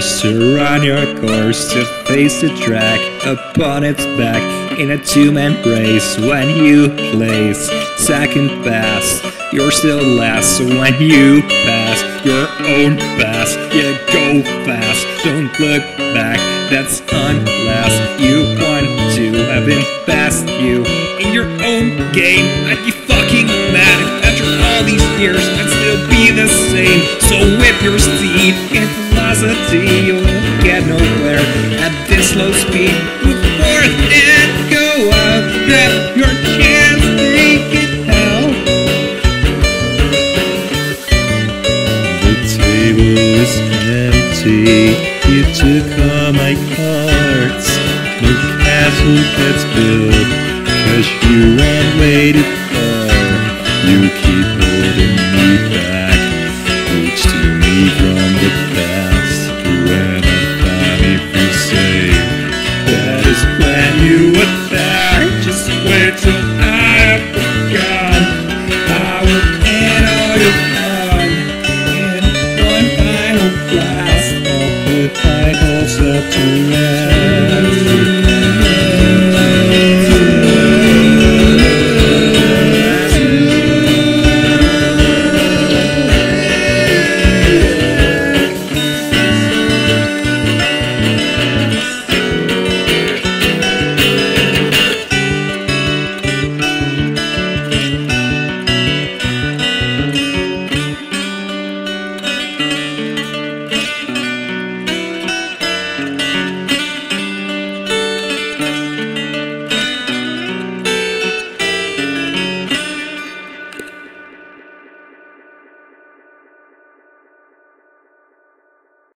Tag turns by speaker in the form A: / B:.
A: forced to run your course, to face the track upon its back in a two-man race. When you place second best, you're still last. So when you pass your own pass, you go fast. Don't look back, that's unless you want to have been past you in your own game. I'd be fucking mad after all these years I'd still be the same. So whip your steed in velocity, you'll get nowhere at this slow speed. Move forth and go out, grab your chance, take it out. The table is empty, you took all my cards. No castle gets built, 'cause you ran way too far. You keep